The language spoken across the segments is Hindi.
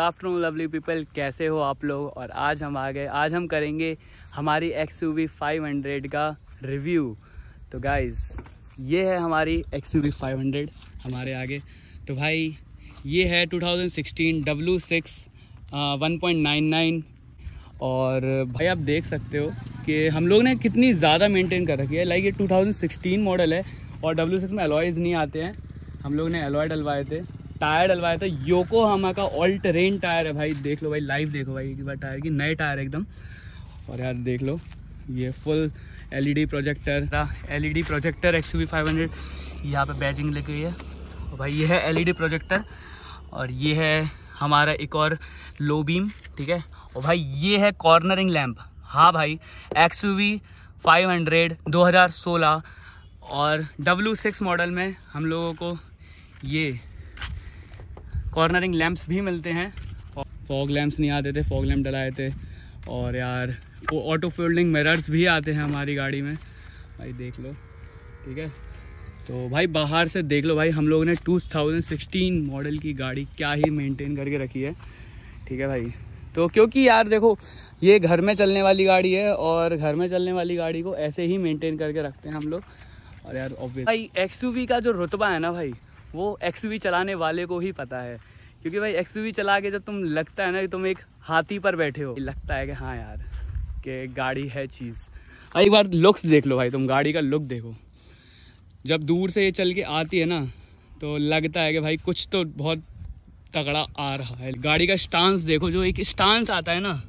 आफ्टरनून लवली पीपल, कैसे हो आप लोग। और आज हम आ गए, आज हम करेंगे हमारी XUV 500 का रिव्यू। तो गाइस ये है हमारी XUV 500 हमारे आगे। तो भाई ये है 2016 W6 1.99। और भाई आप देख सकते हो कि हम लोग ने कितनी ज़्यादा मेंटेन कर रखी है। लाइक ये 2016 मॉडल है और W6 में अलॉयज़ नहीं आते हैं। हम लोग ने अलॉय डलवाए थे, टायर डलवाया था। योकोहामा का ऑल टेरेन टायर है भाई, देख लो भाई, लाइव देखो भाई एक बार टायर की, नए टायर एकदम। और यार देख लो ये full LED projector, LED projector XUV 500 यहाँ पे बैजिंग लगी हुई है। और भाई ये है LED प्रोजेक्टर और ये है हमारा एक और लो बीम, ठीक है। और भाई ये है कॉर्नरिंग लैंप। हाँ भाई XUV 500 2016 और W6 मॉडल में हम लोगों को ये कॉर्नरिंग लैंप्स भी मिलते हैं। और फॉग लैंप्स नहीं आते थे, फॉग लैंप डलाए थे। और यार वो ऑटो फोल्डिंग मिरर्स भी आते हैं हमारी गाड़ी में, भाई देख लो, ठीक है। तो भाई बाहर से देख लो भाई, हम लोगों ने 2016 मॉडल की गाड़ी क्या ही मेंटेन करके रखी है, ठीक है भाई। तो क्योंकि यार देखो ये घर में चलने वाली गाड़ी है और घर में चलने वाली गाड़ी को ऐसे ही मेंटेन करके रखते हैं हम लोग। और यार ऑब्वियस भाई XUV का जो रुतबा है ना भाई, वो XUV चलाने वाले को ही पता है। क्योंकि भाई XUV चला के जब तुम लगता है ना कि तुम एक हाथी पर बैठे हो, लगता है कि हाँ यार कि गाड़ी है चीज़। एक बार लुक्स देख लो भाई, तुम गाड़ी का लुक देखो। जब दूर से ये चल के आती है ना तो लगता है कि भाई कुछ तो बहुत तगड़ा आ रहा है। गाड़ी का स्टांस देखो, जो एक स्टांस आता है ना,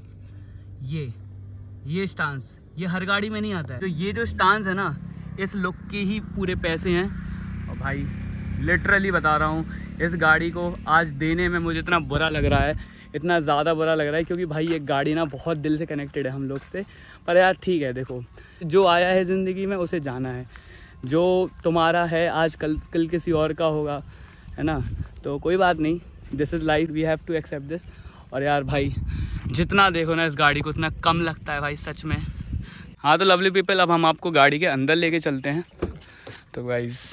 ये स्टांस ये हर गाड़ी में नहीं आता है। तो ये जो स्टांस है ना, इस लुक के ही पूरे पैसे हैं। और भाई लिटरली बता रहा हूँ, इस गाड़ी को आज देने में मुझे इतना बुरा लग रहा है, इतना ज़्यादा बुरा लग रहा है। क्योंकि भाई ये गाड़ी ना बहुत दिल से कनेक्टेड है हम लोग से। पर यार ठीक है, देखो जो आया है ज़िंदगी में उसे जाना है। जो तुम्हारा है आज कल किसी और का होगा, है ना। तो कोई बात नहीं, this is life, we have to accept this. और यार भाई जितना देखो ना इस गाड़ी को उतना कम लगता है भाई, सच में। हाँ तो लवली पीपल, अब हम आपको गाड़ी के अंदर लेके चलते हैं। तो गाइस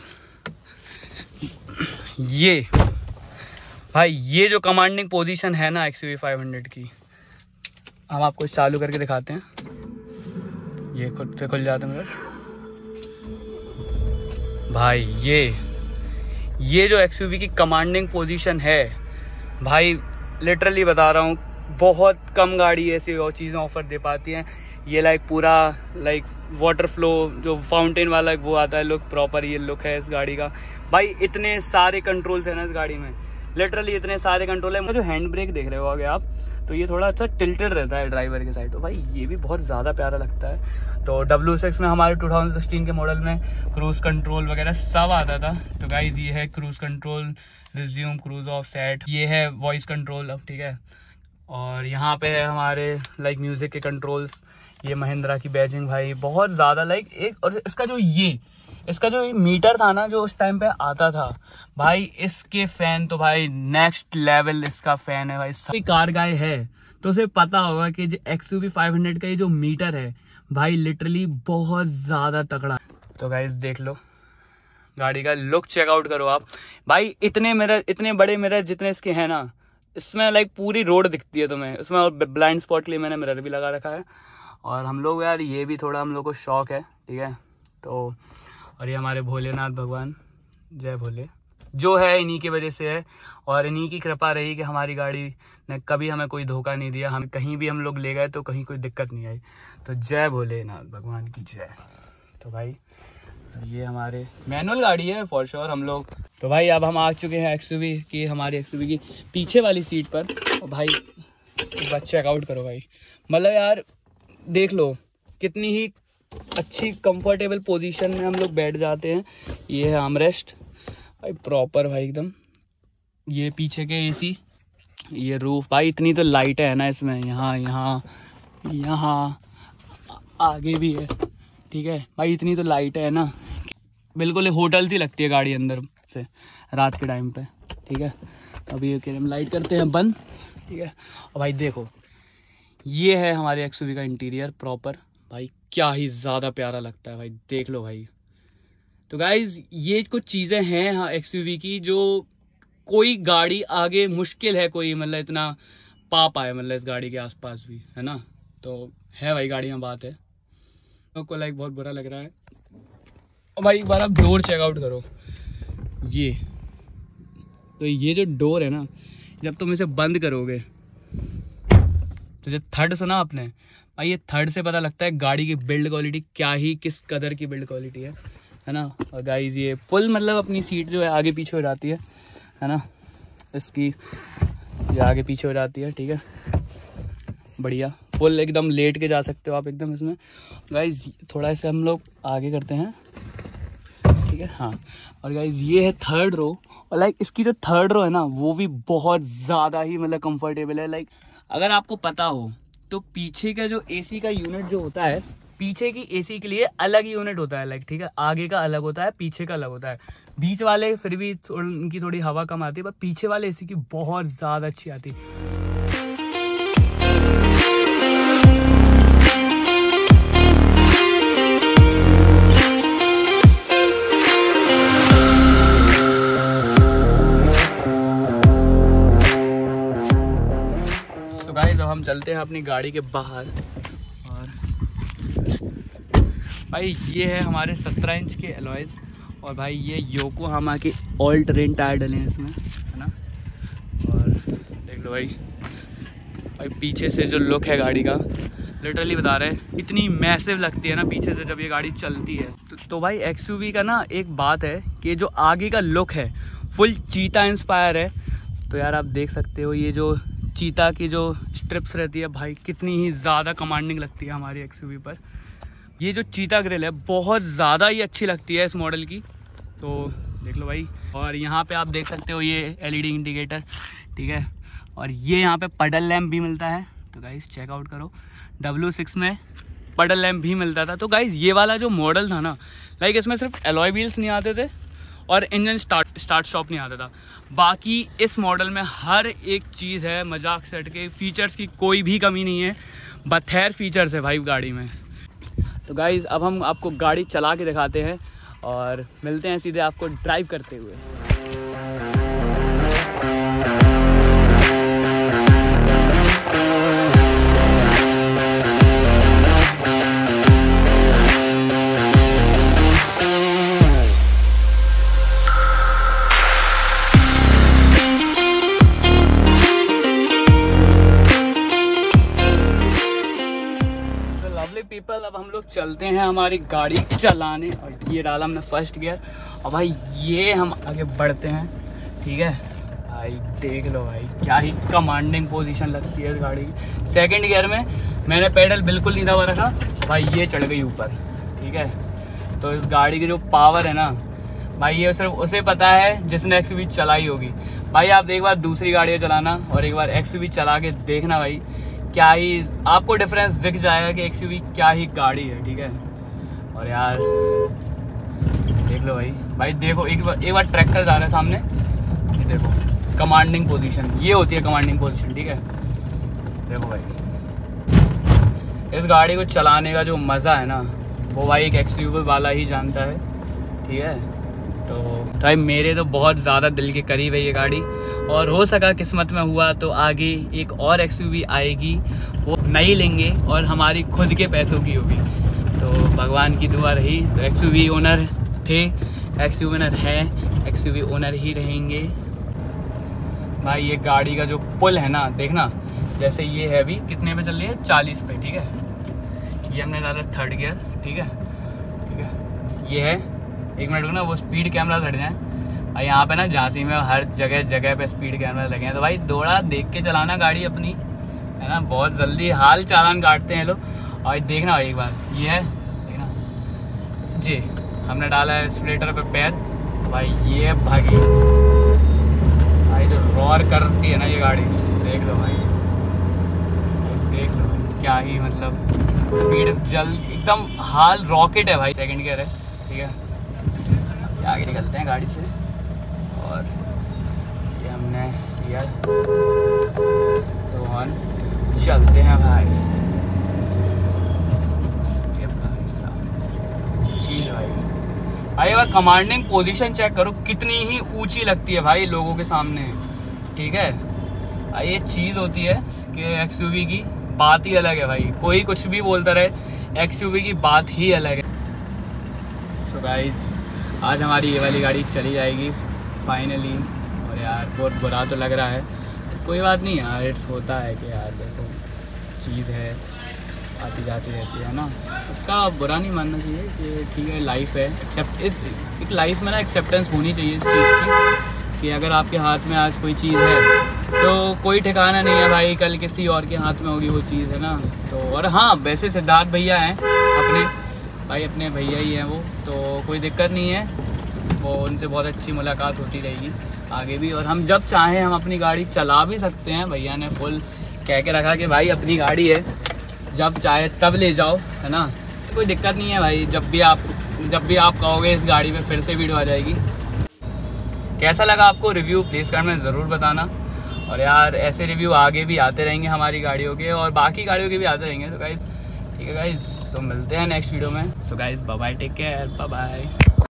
ये भाई ये जो कमांडिंग पोजीशन है ना XUV 500 की, हम आपको चालू करके दिखाते हैं। ये खुद से खुल जाता है मिरर भाई। ये जो XUV की कमांडिंग पोजीशन है भाई, लिटरली बता रहा हूँ, बहुत कम गाड़ी ऐसी और चीज़ें ऑफर दे पाती हैं। ये लाइक पूरा लाइक वाटर फ्लो जो फाउंटेन वाला वो आता है लुक, प्रॉपर ये लुक है इस गाड़ी का भाई। इतने सारे कंट्रोल्स हैं ना इस गाड़ी में, लिटरली इतने सारे कंट्रोल है। जो हैंड ब्रेक देख रहे हो आगे आप, तो ये थोड़ा अच्छा टिल्टेड रहता है ड्राइवर के साइड। तो भाई ये भी बहुत ज़्यादा प्यारा लगता है। तो W6 में हमारे 2016 के मॉडल में क्रूज़ कंट्रोल वगैरह सब आता था। तो गाइज ये है cruise control, resume, cruise off, set, ये है वॉइस कंट्रोल अब, ठीक है। और यहाँ पे है हमारे लाइक म्यूज़िक के कंट्रोल्स। ये महिंद्रा की बैजिंग भाई, बहुत ज़्यादा लाइक एक। और इसका जो मीटर था ना जो उस टाइम पे आता था भाई, इसके फैन तो भाई नेक्स्ट लेवल इसका फैन है भाई। कोई कार गाय है तो उसे पता होगा कि जो XUV 500 का ये जो मीटर है भाई, लिटरली बहुत ज़्यादा तगड़ा। तो गाइस देख लो गाड़ी का लुक, चेकआउट करो आप भाई। इतने मिरर, इतने बड़े मिरर जितने इसके हैं ना, इसमें लाइक पूरी रोड दिखती है तुम्हें इसमें। और ब्लाइंड स्पॉट के लिए मैंने मिरर भी लगा रखा है। और हम लोग यार ये भी थोड़ा हम लोग को शौक है, ठीक है। तो और ये हमारे भोलेनाथ भगवान, जय भोले, जो है इन्हीं की वजह से है। और इन्हीं की कृपा रही कि हमारी गाड़ी ने कभी हमें कोई धोखा नहीं दिया। हम कहीं भी हम लोग ले गए तो कहीं कोई दिक्कत नहीं आई। तो जय भोलेनाथ भगवान की जय। तो भाई ये हमारे मैनुअल गाड़ी है फॉर श्योर हम लोग। तो भाई अब हम आ चुके हैं XUV की, हमारी XUV की पीछे वाली सीट पर। और भाई एक बार चेकआउट करो भाई, मतलब यार देख लो कितनी ही अच्छी कंफर्टेबल पोजीशन में हम लोग बैठ जाते हैं। ये है आर्मरेस्ट भाई, प्रॉपर भाई एकदम। ये पीछे के AC, ये रूफ भाई, इतनी तो लाइट है ना इसमें, यहाँ आगे भी है, ठीक है भाई। इतनी तो लाइट है ना, बिल्कुल होटल सी लगती है गाड़ी अंदर से रात के टाइम पे, ठीक है। अभी हम लाइट करते हैं बंद, ठीक है। और भाई देखो ये है हमारे XUV का इंटीरियर प्रॉपर भाई, क्या ही ज़्यादा प्यारा लगता है भाई, देख लो भाई। तो गाइज ये कुछ चीज़ें हैं हाँ XUV की जो कोई गाड़ी आगे मुश्किल है कोई मतलब इतना पा पाए मतलब इस गाड़ी के आसपास भी, है ना। तो है भाई गाड़ी में बात है। आपको लाइक बहुत बुरा लग रहा है। और भाई एक बार आप डोर चेकआउट करो। ये तो ये जो डोर है ना, जब तुम इसे बंद करोगे तो जब थर्ड सुना आपने भाई, ये थर्ड से पता लगता है गाड़ी की बिल्ड क्वालिटी क्या ही किस कदर की बिल्ड क्वालिटी है ना। और गाइस ये फुल मतलब अपनी सीट जो है आगे पीछे हो जाती है ना, इसकी ये आगे पीछे हो जाती है, ठीक है, बढ़िया फुल एकदम लेट के जा सकते हो आप एकदम इसमें। गाइस थोड़ा सा हम लोग आगे करते हैं, ठीक है, हाँ। और गाइस ये है थर्ड रो, और लाइक इसकी जो थर्ड रो है ना वो भी बहुत ज़्यादा ही मतलब कंफर्टेबल है। लाइक अगर आपको पता हो तो पीछे का जो एसी का यूनिट जो होता है, पीछे की एसी के लिए अलग ही यूनिट होता है, लाइक ठीक है, आगे का अलग होता है, पीछे का अलग होता है। बीच वाले फिर भी उनकी थोड़ी हवा कम आती है, पर पीछे वाले एसी की बहुत ज़्यादा अच्छी आती है। हम चलते हैं अपनी गाड़ी के बाहर, और भाई ये है हमारे 17 इंच के एलॉयज, और भाई ये योकोहामा के ऑल टेरेन टायर डले हैं इसमें, है ना। और देख लो भाई पीछे से जो लुक है गाड़ी का, लिटरली बता रहे हैं इतनी मैसिव लगती है ना पीछे से जब ये गाड़ी चलती है। तो भाई एक्सयूवी का ना एक बात है कि जो आगे का लुक है फुल चीता इंस्पायर है। तो यार आप देख सकते हो ये जो चीता की जो स्ट्रिप्स रहती है भाई कितनी ही ज़्यादा कमांडिंग लगती है हमारी एक्सयूवी पर। ये जो चीता ग्रिल है बहुत ज़्यादा ही अच्छी लगती है इस मॉडल की, तो देख लो भाई। और यहाँ पे आप देख सकते हो ये एलईडी इंडिकेटर, ठीक है, और ये यहाँ पे पडल लैम्प भी मिलता है, तो गाइस चेकआउट करो। W6 में पडल लैम्प भी मिलता था। तो गाइस ये वाला जो मॉडल था ना, लाइक इसमें सिर्फ एलॉय व्हील्स नहीं आते थे और इंजन स्टार्ट स्टॉप नहीं आता था, बाकी इस मॉडल में हर एक चीज़ है। मजाक से हट के फीचर्स की कोई भी कमी नहीं है, बथेर फीचर्स है भाई गाड़ी में। तो गाइज़ अब हम आपको गाड़ी चला के दिखाते हैं और मिलते हैं सीधे आपको ड्राइव करते हुए। पीपल अब हम लोग चलते हैं हमारी गाड़ी चलाने, और ये डाला हमने फर्स्ट गियर, और भाई ये हम आगे बढ़ते हैं, ठीक है भाई। देख लो भाई क्या ही कमांडिंग पोजीशन लगती है इस गाड़ी की। सेकंड गियर में मैंने पेडल बिल्कुल नहीं दबा रखा भाई, ये चढ़ गई ऊपर, ठीक है। तो इस गाड़ी की जो पावर है ना भाई, ये सिर्फ उसे पता है जिसने एक्सयूवी चलाई होगी। भाई आप एक बार दूसरी गाड़ियाँ चलाना और एक बार एक्सयूवी चला के देखना भाई, क्या ही आपको डिफरेंस दिख जाएगा कि एक्सयूवी क्या ही गाड़ी है, ठीक है। और यार देख लो भाई देखो एक बार ट्रैक्टर जा रहा है सामने, ये देखो कमांडिंग पोजीशन, ये होती है कमांडिंग पोजीशन, ठीक है। देखो भाई इस गाड़ी को चलाने का जो मज़ा है ना वो भाई एक एक्सयूवी वाला ही जानता है, ठीक है। तो भाई मेरे तो बहुत ज़्यादा दिल के करीब है ये गाड़ी, और हो सका किस्मत में हुआ तो आगे एक और एक्सयूवी आएगी, वो नई लेंगे और हमारी खुद के पैसों की होगी। तो भगवान की दुआ रही, तो एक्सयूवी ओनर थे, एक्सयूवी ओनर है, एक्सयूवी ओनर ही रहेंगे। भाई ये गाड़ी का जो पुल है ना देखना, जैसे ये है अभी कितने पे चल रही है, 40 पे, ठीक है। ये हमने डाला थर्ड गियर, ठीक है, ठीक है। ये है, एक मिनट रुकना, वो स्पीड कैमरा लग जाए। और यहाँ पे ना झांसी में हर जगह पे स्पीड कैमरा लगे हैं, तो भाई थोड़ा देख के चलाना गाड़ी अपनी, है ना। बहुत जल्दी हाल चालान काटते हैं लोग। और देखना भाई एक बार, ये है देखना जी, हमने डाला है स्प्लेटर पे पैर, भाई ये भागी भाई जो रॉर करती है ना ये गाड़ी, देख लो भाई, देख लो भाई क्या ही मतलब स्पीड जल्द एकदम हाल रॉकेट है भाई। सेकंड गियर है, ठीक है, आगे निकलते हैं गाड़ी से, और ये हमने किया तो ऑन चलते हैं भाई। ये भाई साहब चीज़ भाई का कमांडिंग पोजीशन चेक करो, कितनी ही ऊंची लगती है भाई लोगों के सामने, ठीक है। ये चीज़ होती है कि एक्सयूवी की बात ही अलग है भाई, कोई कुछ भी बोलता रहे, एक्सयूवी की बात ही अलग है। सो गाइस, आज हमारी ये वाली गाड़ी चली जाएगी फाइनली, और यार बहुत बुरा तो लग रहा है, तो कोई बात नहीं यार, इट्स होता है कि यार देखो चीज़ है, आती जाती रहती है ना, उसका बुरा नहीं मानना चाहिए कि ठीक है लाइफ है, एक्सेप्ट एक लाइफ में ना एक्सेप्टेंस होनी चाहिए इस चीज़ की कि अगर आपके हाथ में आज कोई चीज़ है तो कोई ठिकाना नहीं है भाई, कल किसी और के हाथ में होगी वो चीज़, है ना। तो और हाँ, वैसे सिद्धार्थ भैया हैं अपने भाई, अपने भैया ही हैं वो, तो कोई दिक्कत नहीं है, वो उनसे बहुत अच्छी मुलाकात होती रहेगी आगे भी, और हम जब चाहें हम अपनी गाड़ी चला भी सकते हैं। भैया ने फुल कह के रखा कि भाई अपनी गाड़ी है, जब चाहे तब ले जाओ, है ना, तो कोई दिक्कत नहीं है भाई, जब भी आप कहोगे इस गाड़ी में फिर से वीडियो आ जाएगी। कैसा लगा आपको रिव्यू, प्लीज़ कमेंट में ज़रूर बताना, और यार ऐसे रिव्यू आगे भी आते रहेंगे हमारी गाड़ियों के, और बाकी गाड़ियों के भी आते रहेंगे। तो गाइस ठीक है गाइस, तो मिलते हैं नेक्स्ट वीडियो में। So guys bye bye, take care, bye bye.